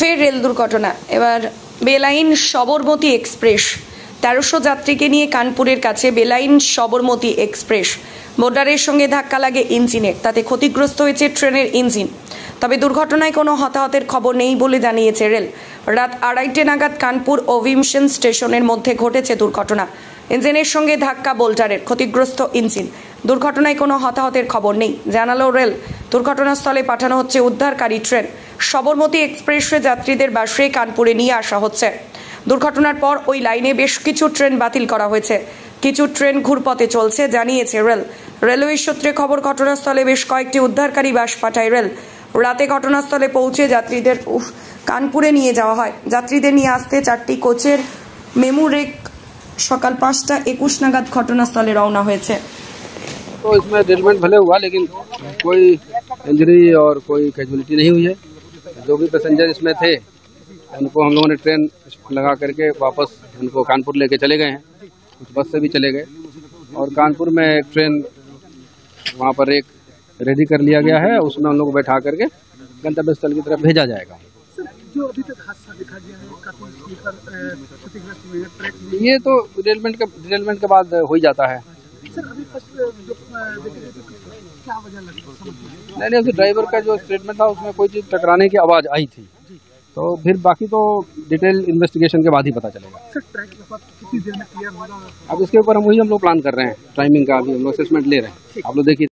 ফের রেল দুর্ঘটনা। এবার বেলাইন সবরমতী এক্সপ্রেস 1300 যাত্রীকে নিয়ে কানপুরের কাছে বেলাইন সবরমতী এক্সপ্রেস বোর্ডারের সঙ্গে ধাক্কা লাগে ইঞ্জিনের, তাতে ক্ষতিগ্রস্ত হয়েছে ট্রেনের ইঞ্জিন। তবে দুর্ঘটনায় কোনো হতাহতের খবর নেই বলে জানিয়েছে রেল। রাত 2:30 নাগাদ কানপুর ও ভীমসেন স্টেশনের মধ্যে ঘটেছে দুর্ঘটনা। ইঞ্জিনের সঙ্গে ধাক্কা বোল্টারের, ক্ষতিগ্রস্ত ইঞ্জিন। দুর্ঘটনায় কোনো হতাহতের খবর নেই জানালো রেল। দুর্ঘটনাস্থলে পাঠানো হচ্ছে উদ্ধারকারী ট্রেন। সবরমতী এক্সপ্রেসে যাত্রীদের বাসে কানপুরে নিয়ে আসা হচ্ছে। দুর্ঘটনার পর ওই লাইনে বেশ কিছু ট্রেন বাতিল করা হয়েছে, কিছু ট্রেন ঘুরপথে চলছে জানিয়েছে রেল। রেলওয়ে সূত্রে খবর, ঘটনাস্থলে বেশ কয়েকটি উদ্ধারকারী বাস পাঠায় রেল। রাতে ঘটনাস্থলে পৌঁছে যাত্রীদের কানপুরে নিয়ে যাওয়া হয়। যাত্রীদের নিয়ে আসতে 4টি কোচের মেমু রেক সকাল 5:21 নাগাদ ঘটনাস্থলে রওনা হয়েছে। तो इसमें डिटेलमेंट भले हुआ, लेकिन कोई इंजरी और कोई कैजुअलिटी नहीं हुई है। जो भी पैसेंजर इसमें थे उनको हम लोगों ने ट्रेन लगा करके वापस उनको कानपुर लेके चले गए हैं। कुछ बस से भी चले गए और कानपुर में एक ट्रेन वहाँ पर एक रेडी कर लिया गया है, उसमें उन लोग को बैठा करके गंतव्य स्थल की तरफ भेजा जाएगा। जो अभी तक हादसा दिखा गया है, काफी क्षतिग्रस्त हुए हैं ट्रैक में। ये तो डिटेलमेंट के बाद हो ही जाता है। सर अभी फर्स्ट जो देखेंगे तो क्या वजह लगी समझ नहीं, उस ड्राइवर का जो स्टेटमेंट था उसमें कोई चीज टकराने की आवाज आई थी, तो फिर बाकी तो डिटेल इन्वेस्टिगेशन के बाद ही पता चलेगा। सर ट्रैक कितनी देर में क्लियर होगा? अब इसके ऊपर हम लोग प्लान कर रहे हैं, टाइमिंग का अभी हम लोग असेसमेंट ले रहे हैं। आप लोग देखिए।